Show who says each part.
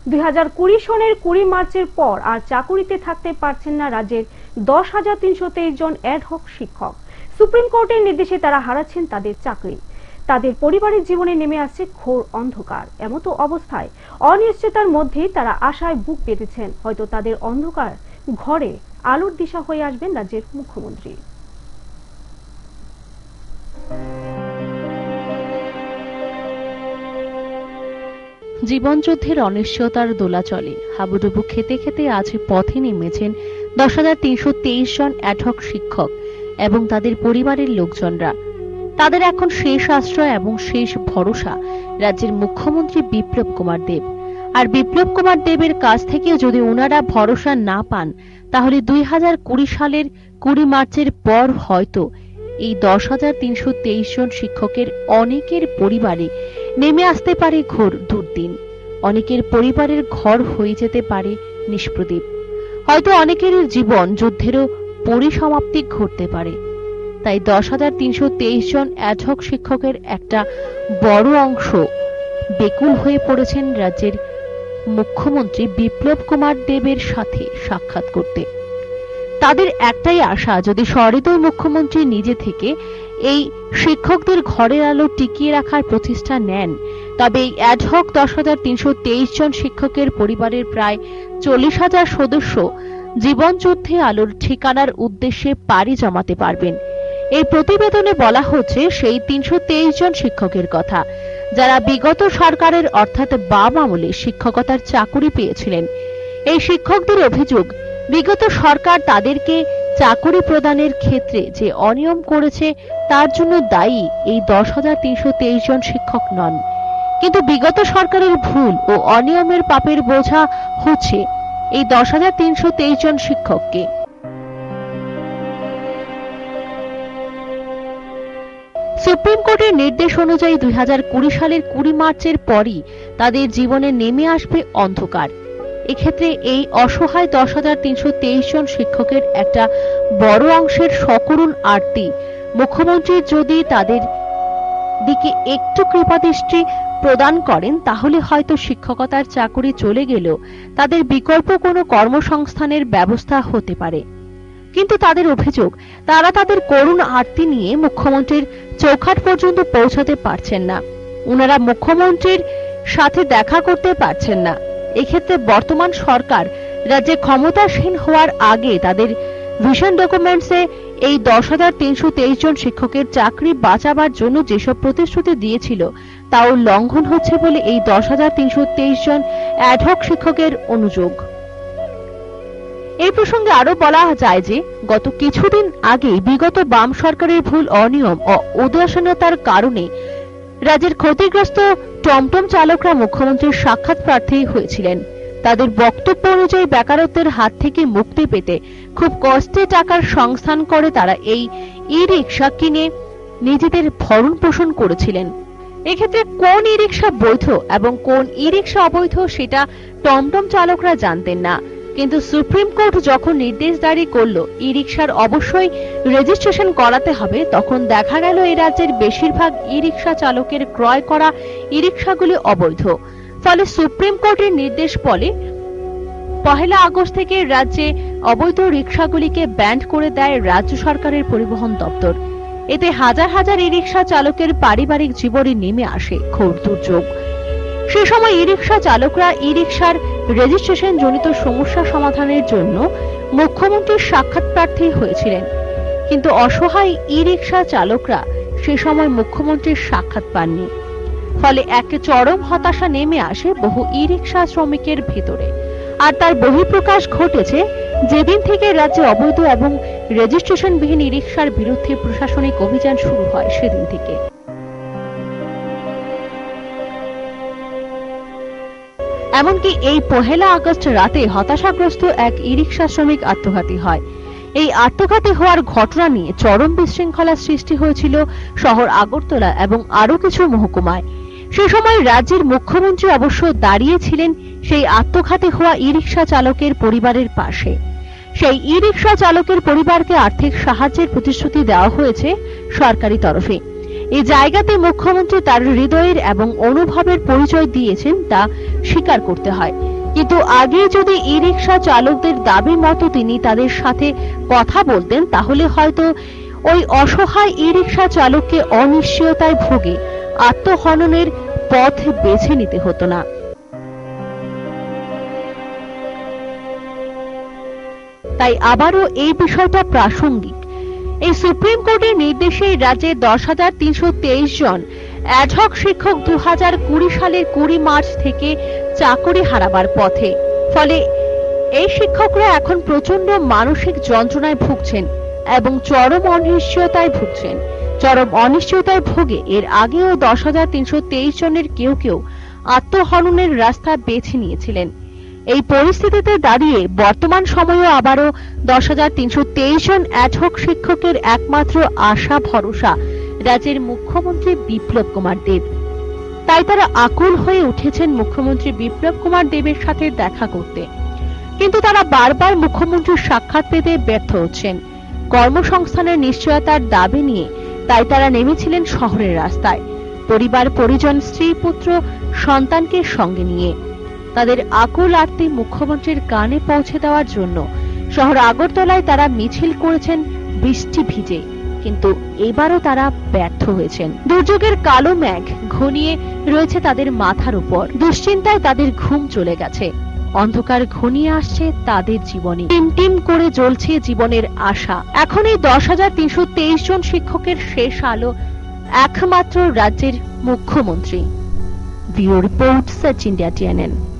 Speaker 1: 2020 সনের 20 মার্চের পর আর চাকুরিতে থাকতে পারছেন না রাজ্যের 10,323 জন অ্যাডহক শিক্ষক। সুপ্রিম কোর্টের নির্দেশে তারা হারাচ্ছেন তাদের চাকরি। তাদের পরিবারের জীবনে নেমে আসছে ঘোর অন্ধকার। এমতো অবস্থায় অনিশ্চয়তার মধ্যেই তারা আশায় বুক পেতেছেন, হয়তো তাদের অন্ধকার ঘরে আলোর দিশা হয়ে আসবেন রাজ্যের মুখ্যমন্ত্রী।
Speaker 2: জীবনযুদ্ধের অনিশ্চয়তার দোলাচলে হাবুডুবু খেতে খেতে আজ পথে নেমেছেন 10,323 জন অ্যাডহক শিক্ষক এবং তাদের পরিবারের লোকজনরা। তাদের এখন শেষ আশ্রয় এবং শেষ ভরসা রাজ্যের মুখ্যমন্ত্রী বিপ্লব কুমার দেব। আর বিপ্লব কুমার দেবের কাছ থেকে যদি ওনারা ভরসা না পান, তাহলে 2020 সালের 20 মার্চের পর হয়তো এই 10,323 জন শিক্ষকের অনেকের পরিবারে নেমে আসতে পারে ঘোর দুর্দিন। অনেকের পরিবারের ঘর হয়ে যেতে পারে নিষ্প্রদীপ। হয়তো অনেকের জীবন যুদ্ধেরও পরিসমাপ্তি ঘটতে পারে। তাই 10,323 জন অ্যাডহক শিক্ষকের একটা বড় অংশ বেকুল হয়ে পড়েছেন রাজ্যের মুখ্যমন্ত্রী বিপ্লব কুমার দেবের সাথে সাক্ষাৎ করতে। তাদের একটাই আশা, যদি সহৃদয় মুখ্যমন্ত্রী নিজে থেকে এই শিক্ষকদের ঘরের আলো টিকিয়ে রাখার প্রচেষ্টা নেন, তবে এই অ্যাডহক 10,323 জন শিক্ষকের পরিবারের প্রায় 40,000 সদস্য জীবনযুদ্ধে আলোর ঠিকানার উদ্দেশ্যে পাড়ি জমাতে পারবেন। এই প্রতিবেদনে বলা হচ্ছে সেই 323 জন শিক্ষকের কথা, যারা বিগত সরকারের অর্থাৎ বাম আমলে শিক্ষকতার চাকুরি পেয়েছিলেন। এই শিক্ষকদের অভিযোগ, বিগত সরকার তাদেরকে চাকুরি প্রদানের ক্ষেত্রে যে অনিয়ম করেছে তার জন্য দায়ী এই 10,323 জন শিক্ষক নন, কিন্তু বিগত সরকারের ভুল ও অনিয়মের পাপের বোঝা হচ্ছে এই 10,323 জন শিক্ষককে। সুপ্রিম কোর্টের নির্দেশ অনুযায়ী 2020 সালের 20 মার্চের পরই তাদের জীবনে নেমে আসবে অন্ধকার। এক্ষেত্রে এই অসহায় 10,323 জন শিক্ষকের একটা বড় অংশের সকরুণ আরতি মুখ্যমন্ত্রী যদি তাদের দিকে একটু কৃপাদৃষ্টি প্রদান করেন, তাহলে হয়তো শিক্ষকতার চাকরি চলে গেলেও তাদের বিকল্প কোনো কর্মসংস্থানের ব্যবস্থা হতে পারে। কিন্তু তাদের অভিযোগ, তারা তাদের করুণ আরতি নিয়ে মুখ্যমন্ত্রীর চৌখাট পর্যন্ত পৌঁছাতে পারছেন না। ওনারা মুখ্যমন্ত্রীর সাথে দেখা করতে পারছেন না। এক্ষেত্রে বর্তমান সরকার রাজ্যে ক্ষমতাসীন হওয়ার আগে তাদের ভিশন ডকুমেন্টসে এই 10,323 জন শিক্ষকের চাকরি বাঁচাবার জন্য যেসব প্রতিশ্রুতি দিয়েছিল তাও লঙ্ঘন হচ্ছে বলে এই 10,323 জন অ্যাডহক শিক্ষকের অনুযোগ। এই প্রসঙ্গে আরো বলা যায় যে গত কিছুদিন আগে বিগত বাম সরকারের ভুল অনিয়ম ও উদাসীনতার কারণে রাজ্যের ক্ষতিগ্রস্ত টমটম চালকরা মুখ্যমন্ত্রীর সাক্ষাৎ প্রার্থী হয়েছিলেন। তাদের বক্তব্য অনুযায়ী বেকারত্বের হাত থেকে মুক্তি পেতে খুব কষ্টে টাকার সংস্থান করে তারা এই ই রিক্সা কিনে নিজেদের ভরণ পোষণ করেছিলেন। এক্ষেত্রে কোন ই রিক্সা বৈধ এবং কোন ই রিক্সা অবৈধ সেটা টমটম চালকরা জানতেন না। কিন্তু সুপ্রিম কোর্ট যখন নির্দেশ জারি করলো ই রিক্সার অবশ্যই রেজিস্ট্রেশন করাতে হবে, তখন দেখা গেল এই রাজ্যের বেশিরভাগ ই রিক্সা চালকের ক্রয় করা ই রিক্সাগুলি অবৈধ। ফলে সুপ্রিম কোর্টের নির্দেশ বলে 1 আগস্ট থেকে রাজ্যে অবৈধ রিক্সাগুলিকে ব্যান্ড করে দেয় রাজ্য সরকারের পরিবহন দপ্তর। এতে হাজার হাজার ই রিক্সা চালকের পারিবারিক জীবনে নেমে আসে ঘোর দুর্যোগ। সে সময় ই রিক্সা চালকরা ই রিক্সার রেজিস্ট্রেশন জনিত সমস্যা সমাধানের জন্য মুখ্যমন্ত্রীর সাক্ষাৎ প্রার্থী হয়েছিলেন, কিন্তু অসহায় ই রিক্সা চালকরা সে সময় মুখ্যমন্ত্রীর সাক্ষাৎ পাননি। ফলে এক চরম হতাশা নেমে আসে বহু ই রিক্সা শ্রমিকের ভেতরে। আর তার বহিঃপ্রকাশ ঘটেছে যেদিন থেকে রাজ্যে অবৈধ এবং রেজিস্ট্রেশনবিহীন ই রিক্সার বিরুদ্ধে প্রশাসনিক অভিযান শুরু হয় সেদিন থেকে। এমনকি এই 1 আগস্ট রাতে হতাশাগ্রস্ত এক ই রিক্সা শ্রমিক আত্মঘাতী হয়। এই আত্মঘাতী হওয়ার ঘটনা নিয়ে চরম বিশৃঙ্খলা সৃষ্টি হয়েছিল শহর আগরতলা এবং আরো কিছু মহকুমায়। সে সময় রাজ্যের মুখ্যমন্ত্রী অবশ্য দাঁড়িয়েছিলেন সেই আত্মঘাতী হওয়া ই রিক্সা চালকের পরিবারের পাশে। সেই ই রিক্সা চালকের পরিবারকে আর্থিক সাহায্যের প্রতিশ্রুতি দেওয়া হয়েছে সরকারি তরফে। এই জায়গাতে মুখ্যমন্ত্রী তার হৃদয়ের এবং অনুভবের পরিচয় দিয়েছেন তা স্বীকার করতে হয়। কিন্তু আগে যদি ই রিক্সা চালকদের দাবি মতো তিনি তাদের সাথে কথা বলতেন, তাহলে হয়তো ওই অসহায় ই রিক্সা চালককে অনিশ্চয়তায় ভুগে আত্মহননের পথ বেছে নিতে হতো না। তাই আবারও এই বিষয়টা প্রাসঙ্গিক। এই সুপ্রিম কোর্টের নির্দেশে রাজ্যে 10,323 জন অ্যাডহক শিক্ষক 2020 সালের 20 মার্চ থেকে চাকরি হারাবার পথে। ফলে এই শিক্ষকরা এখন প্রচন্ড মানসিক যন্ত্রণায় ভুগছেন এবং চরম অনিশ্চয়তায় ভুগছেন। চরম অনিশ্চয়তায় ভোগে এর আগেও 10,323 জনের কেউ কেউ আত্মহননের রাস্তা বেছে নিয়েছিলেন। এই পরিস্থিতিতে দাঁড়িয়ে বর্তমান সময়েও আবারও 10,323 জন অ্যাডহক শিক্ষকের একমাত্র আশা ভরসা রাজ্যের মুখ্যমন্ত্রী বিপ্লব কুমার দেব। তাই তারা আকুল হয়ে উঠেছেন মুখ্যমন্ত্রী বিপ্লব কুমার দেবের সাথে দেখা করতে, কিন্তু তারা বারবার মুখ্যমন্ত্রীর সাক্ষাৎ পেতে ব্যর্থ হচ্ছেন। কর্মসংস্থানের নিশ্চয়তার দাবি নিয়ে তাই তারা নেমেছিলেন শহরের রাস্তায়, পরিবার পরিজন, স্ত্রী পুত্র সন্তানকে সঙ্গে নিয়ে। তাদের আকুল আর্তি মুখ্যমন্ত্রীর কানে পৌঁছে দেওয়ার জন্য শহর আগরতলায় তারা মিছিল করেছেন বৃষ্টি ভিজে, কিন্তু এবারও তারা ব্যর্থ হয়েছেন। দুর্যোগের কালো মেঘ ঘনিয়ে রয়েছে তাদের মাথার উপর, দুশ্চিন্তায় তাদের ঘুম চলে গেছে, অন্ধকার ঘনিয়ে আসছে তাদের জীবনে, টিম করে জ্বলছে জীবনের আশা। এখন এই 10,323 জন শিক্ষকের শেষ আলো একমাত্র রাজ্যের মুখ্যমন্ত্রী। Bureau report, search India TNN।